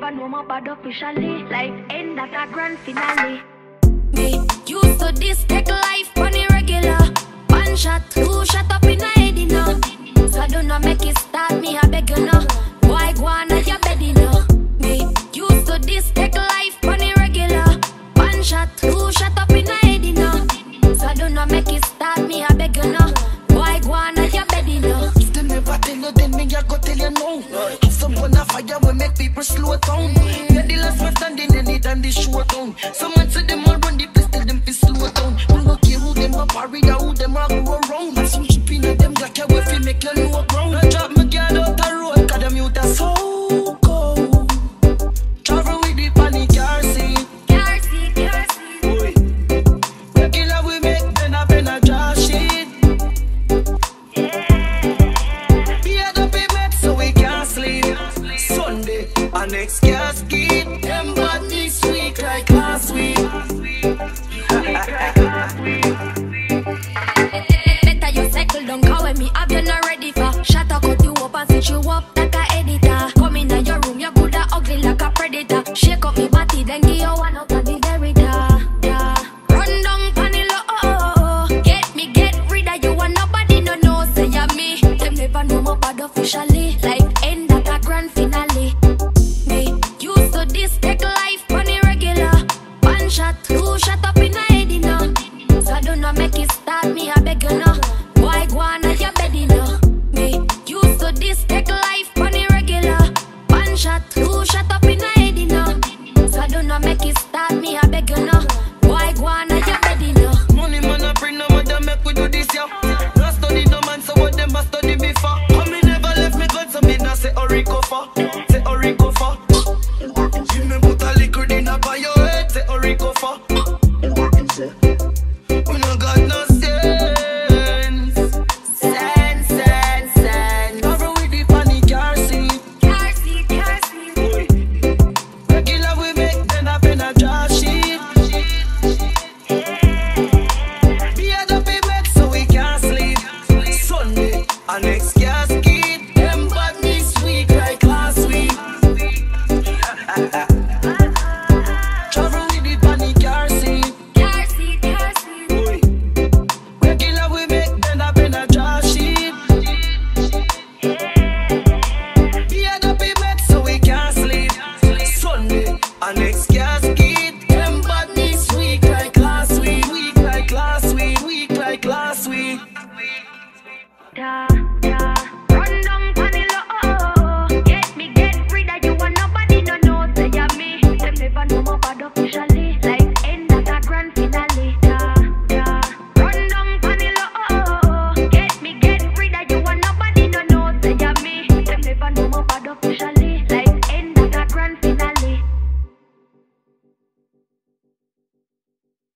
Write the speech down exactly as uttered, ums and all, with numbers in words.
never know my bad officially. Like end at a grand finale. Me used to this take life on irregular. One shot, two shot up in the head, you know. So do not make it start me, I beg you know. Why go on at your bed, you know. Me used to this take life on irregular. One shot, two shot up in the head, you know. So do not make it start me, I beg you know. Why go on at your bed, you know. If they never tell you, then me I go tell you no. Have someone a fire will make people slow down. Yeah, the last man standing anytime they show down. Someone say them all run the place, tell them to slow down. We don't care who them a parry or who them a go around. But some chipping at them black hair will feel make you know ground. I drop my girl out the road, cause them youth are so cold. Travel with the panic car seat. Car seat, car seat. The killer we make, then I pen a draw shit. Yeah, the payment so we can't sleep. Sunday, our next casket. Them bad this week like last week. Better you settle down, cause when me have you not ready for. Shut up, cut you up and switch you up like a editor. Come in your room, you coulda ugly like a predator. Shake up me body, then give you one out of the derrida. Yeah. Run down panilo, oh, oh, oh. Get me, get rid of you and nobody no know say ya me. Them never know my bad officially. Like end at a grand finale. Me used to this take life on irregular. One shot, two shot up in the head, you know. So do not make it start me, I beg you know. Why go on at your bed, you know. Me used to this take life on irregular. One shot, two shot up in the head, you know. So do not make it start me, I beg you know. Why go on at your bed, you know. Money man a bring no matter make we do this yeah. No study no man so what them a study before. Come me never left me God so me not say hurry go for. Say hurry go for. Give me put a liquid in a by your head. Say hurry go for. We no got no sense. Sense, sense, sense. Cover with the panic car seat. Car seat, car seat. Regular we make then I pen a draw sheet. Be a the payment so we can't sleep. Sunday, our next casket. Them bad this week like last week. Travel with the panic car seat. Car seat, car seat. Regular we make then I pen a draw sheet. Be a the payment so we can't sleep. Sunday, our next casket. Them bad this week like last week. Week like last week. Week like last week. Yeah, yeah. Run down panilo, oh, oh, oh. Get me, get rid of you and nobody no know say ya me. Them never know my bad officially. Like end at a grand finale. Yeah, yeah. Run down panilo, oh, oh, oh. Get me, get rid of you and nobody no know say ya me. Them never know my bad